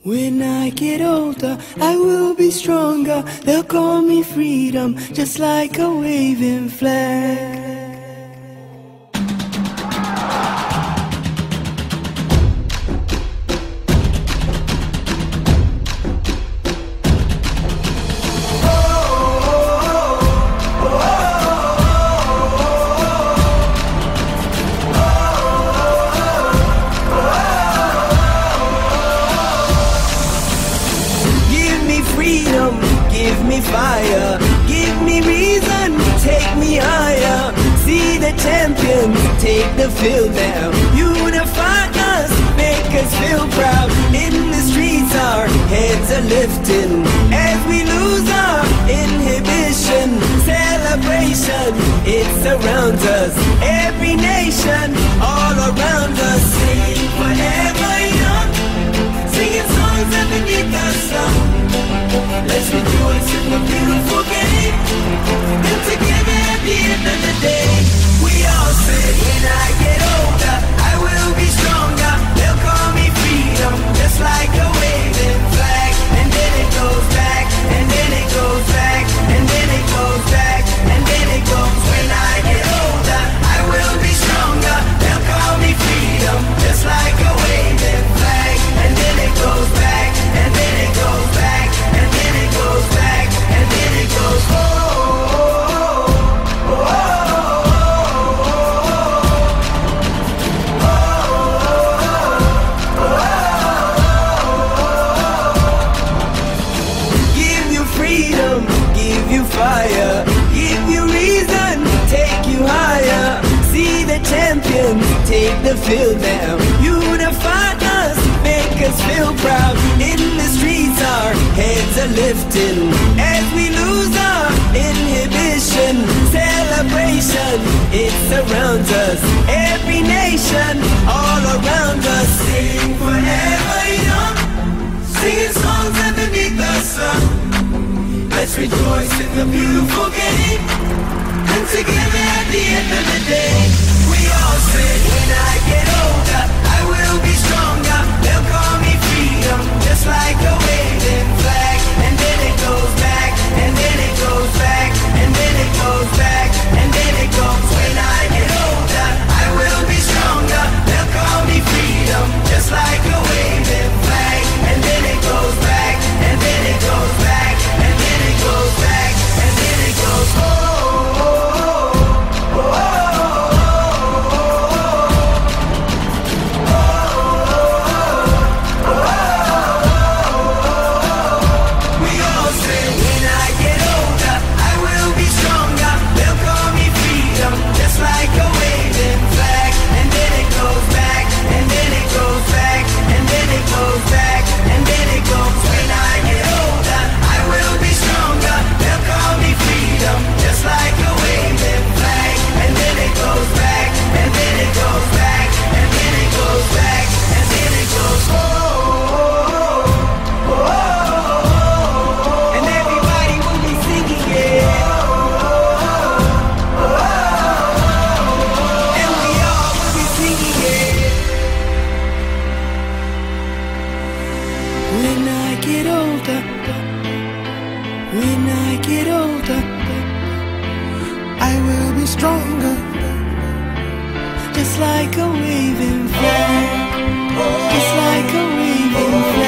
When I get older, I will be stronger. They'll call me freedom, just like a waving flag. Give me fire, give me reason, take me higher. See the champions, take the field now. Unify us, make us feel proud. In the streets our heads are lifting as we lose our inhibition. Celebration, it surrounds us. Every nation, all around us. Sing forever young, singing songs underneath the sun. Let's rejoice in the beautiful game, and together at the end of the day, we all say, when I get older, I will be stronger. They'll call me freedom, just like a waving flag. And then it goes back, and then it goes back, and then it goes back, and then it goes. When I get older, I will be stronger. They'll call me freedom, just like a waving flag. And then it goes back, and then it goes back, and then it goes back, and then it goes, oh, oh, oh, oh. Give you freedom, give you fire, give you reason, take you higher. See the champions, take the field now. Unify us, make us feel proud. In the streets our heads are lifting as we lose our inhibition. Celebration, it surrounds us. Every nation, all around us. Sing forever young, singing songs underneath the sun. Let's rejoice in the beautiful game, and together at the end of the day, we all say, when I get older, I will be stronger. They'll call me freedom, just like a waving flag. And then it goes back, and then it goes back, and then it goes back, and then it goes. When I get older, I will be stronger. They'll call me freedom, just like a waving flag. And then it goes back, and then it goes back, and then it goes back, and then it goes, oh, oh, oh, oh, oh. When I get older, I will be stronger, just like a waving flag, just like a waving flag.